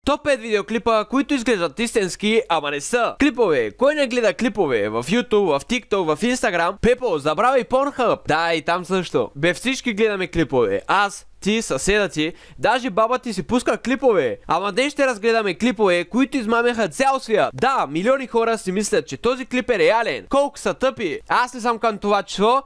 Топ 5 видеоклипа, които изглеждат истински, ама не са. Клипове. Кой не гледа клипове? В YouTube, в TikTok, в Instagram? Пепо, забравяй Pornhub. Да, и там също. Бе, всички гледаме клипове. Аз, ти, съседа ти, даже баба ти си пуска клипове. Ама днес ще разгледаме клипове, които измамяха цял свят. Да, милиони хора си мислят, че този клип е реален. Колко са тъпи. Аз не съм към това число.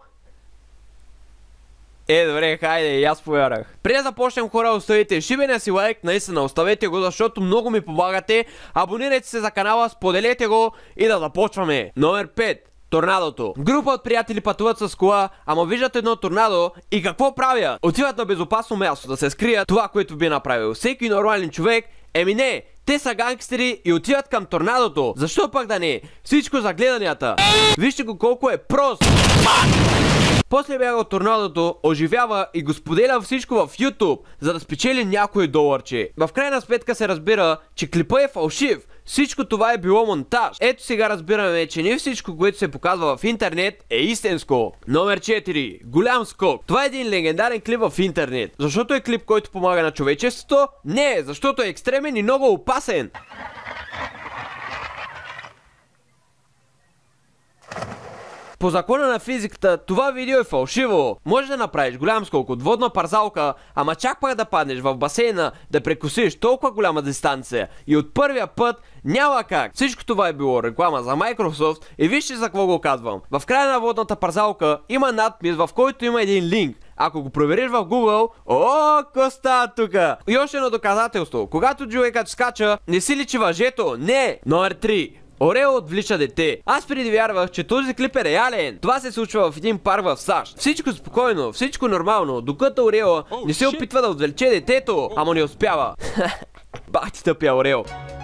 Добре, хайде, и аз повярвах. Преди да започнем, хора, оставите шибения си лайк, наистина оставете го, защото много ми помагате. Абонирайте се за канала, споделете го и да започваме. Номер 5. Торнадото. Група от приятели пътуват с кола, ама виждат едно торнадо и какво правят? Отиват на безопасно място да се скрият това, което би направил всеки нормален човек. Не, те са гангстери и отиват към торнадото. Защо пък да не? Всичко за гледанията. Вижте го колко е прост. После бяга от торнадото, оживява и го споделя всичко в YouTube, за да спечели някой доларче. В крайна сметка се разбира, че клипът е фалшив. Всичко това е било монтаж. Ето сега разбираме, че не всичко, което се показва в интернет, е истинско. Номер 4. Голям скок. Това е един легендарен клип в интернет. Защото е клип, който помага на човечеството? Не, защото е екстремен и много опасен. По закона на физиката, това видео е фалшиво. Може да направиш голям скок от водна парзалка, ама чак пак да паднеш в басейна, да прекусиш толкова голяма дистанция и от първия път няма как. Всичко това е било реклама за Microsoft и вижте за какво го казвам. В края на водната парзалка има надпис, в който има един линк. Ако го провериш в Google, какво става тука? И още едно доказателство. Когато човекът скача, не си личи въжето. Не! Номер 3. Орео отвлича дете. Аз преди вярвах, че този клип е реален. Това се случва в един парк в САЩ. Всичко спокойно, всичко нормално, докато Орео не се опитва да отвлече детето, ама не успява. Бах ти тъпия Орео.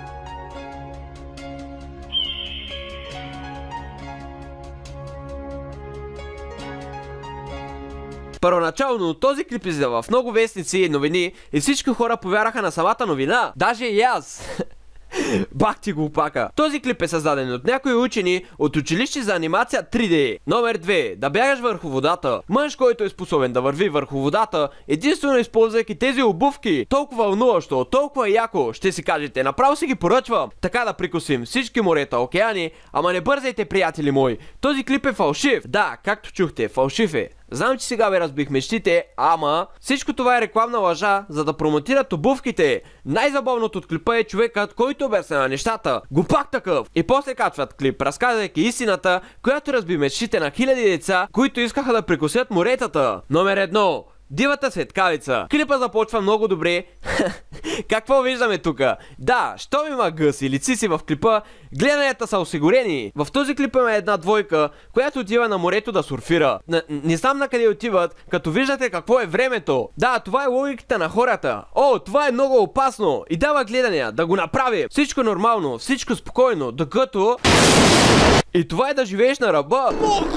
Първоначално този клип излезе в много вестници и новини и всички хора повярваха на самата новина. Даже и аз. Бах ти глупака. Този клип е създаден от някои учени от училище за анимация 3D. Номер 2. Да бягаш върху водата. Мъж, който е способен да върви върху водата, единствено използвайки тези обувки. Толкова вълнуващо, толкова яко, ще си кажете, направо си ги поръчвам. Така да прикусим всички морета, океани, ама не бързайте, приятели мои. Този клип е фалшив. Да, както чухте, фалшив е. Знам, че сега ви разбих мечтите, ама всичко това е рекламна лъжа, за да промотират обувките. Най-забавното от клипа е човекът, който обяснява нещата. Глупак такъв! И после качват клип, разказвайки истината, която разби мечтите на хиляди деца, които искаха да прекусят моретата. Номер 1. Дивата светкавица. Клипа започва много добре. Какво виждаме тука? Да, щом има гъс или циси в клипа, гледанията са осигурени. В този клип има една двойка, която отива на морето да сурфира. Не знам на къде отиват, като виждате какво е времето. Да, това е логиката на хората. Това е много опасно. И дава гледания, да го направи. Всичко нормално, всичко спокойно, докато... И това е да живееш на ръба.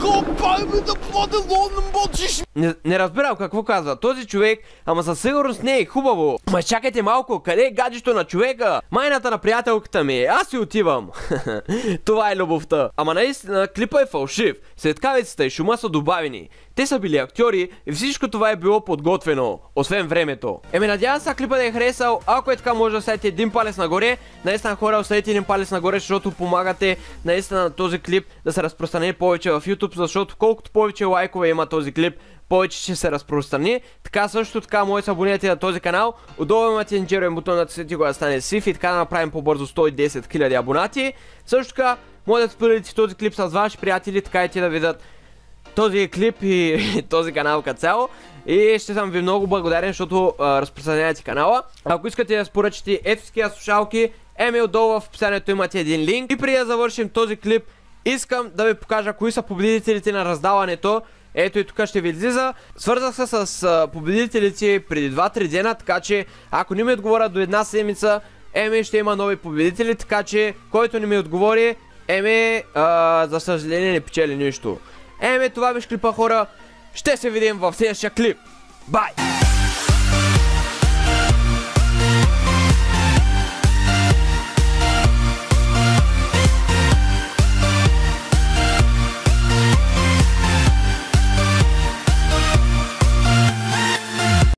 Не разбирам какво казва този човек, ама със сигурност не е хубаво. Ма чакайте малко, къде е гаджето на човека? Майната на приятелката ми е, аз си отивам. Това е любовта. Ама наистина клипа е фалшив. Светкавицата и шума са добавени. Те са били актьори и всичко това е било подготвено, освен времето. Надявам се клипа да е харесал. Ако е така, може да оставите един палец нагоре. Наистина, хора, оставите един палец нагоре, защото помагате наистина на този клип да се разпространи повече в YouTube, защото колкото повече лайкове има този клип, повече ще се разпространи. Така също така, може да се абонирате на този канал. Отдолу имате един червен бутон, натиснете го да стане сив и така да направим по-бързо 110 000 абонати. Също така, може да споделите този клип с ваши приятели, така и те да видят този клип и този канал като цяло. И ще съм ви много благодарен, защото разпространявате канала. Ако искате да споръчате ето такива слушалки, отдолу в описанието имате един линк. И преди да завършим този клип, искам да ви покажа кои са победителите на раздаването. Ето и тук ще ви излиза. Свързах се с победителите преди 2-3 дена, така че ако не ми отговорят до една седмица, ще има нови победители, така че който не ми отговори, за съжаление не печели нищо. Това беше клипа, хора. Ще се видим в следващия клип. Бай!